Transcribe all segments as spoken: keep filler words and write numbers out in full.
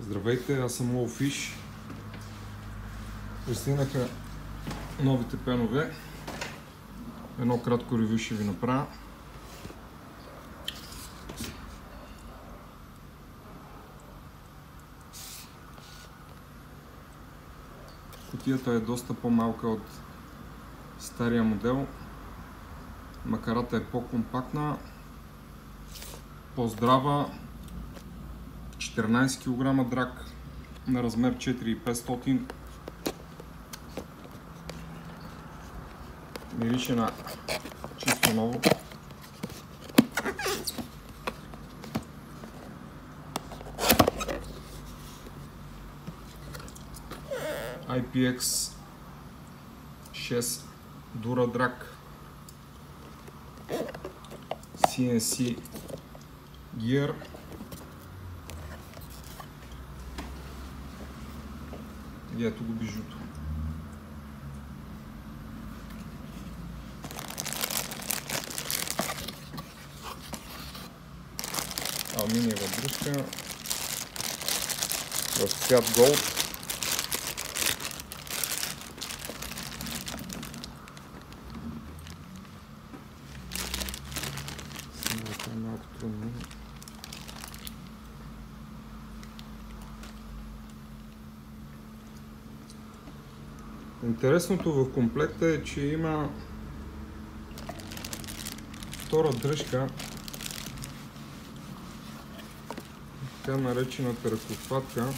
Здравейте, аз съм Lowfish. Пристигнаха новите пенове. Едно кратко ревю ще ви направя. Кутията е доста по-малка от стария модел. Макарата е по-компактна, по-здрава. четиринайсет килограма драк на размер четири хиляди и петстотин. Мирише на чисто ново. ай пи екс шест Duradrag си ен си Gear. И ето го бижуто. Алуминиева бръчка в цвят голд. Снимата е малко трудно. Интересното в комплекта е, че има втора дръжка, така наречената ръкохватка,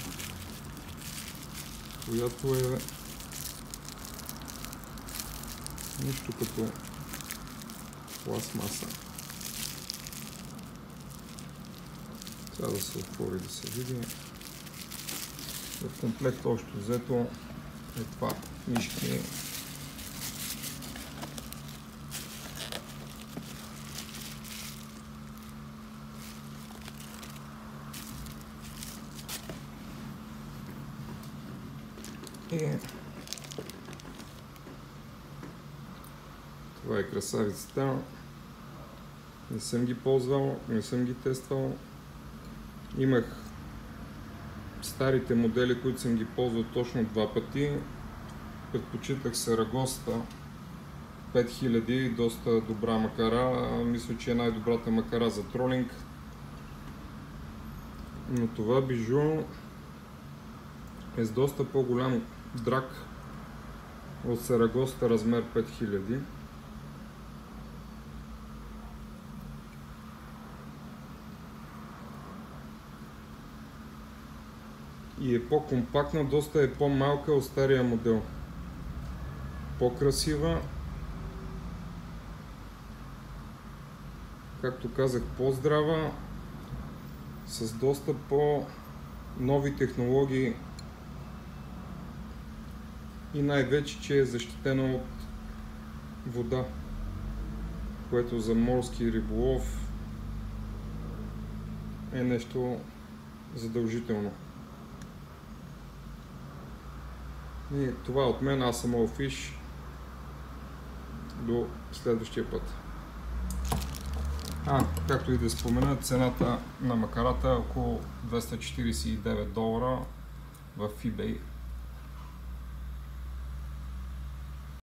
която е нищо като пластмаса. Трябва да се отвори да се види. В комплект общо взето е това. Книжки. И това е красавицата. Не съм ги ползвал, не съм ги тествал. Имах старите модели, които съм ги ползвал точно два пъти. Предпочитах Сарагоста пет хиляди, доста добра макара. Мисля, че е най-добрата макара за тролинг. Но това бижу е с доста по-голям драк от Сарагоста размер пет хиляди. И е по-компактна, доста е по-малка от стария модел. По-красива. Както казах, по-здрава, с доста по-нови технологии и най-вече, че е защитена от вода, което за морски риболов е нещо задължително. И това от мен, аз съм Lowfish. До следващия път. А, както и да спомена, цената на макарата е около двеста четирийсет и девет долара в eBay.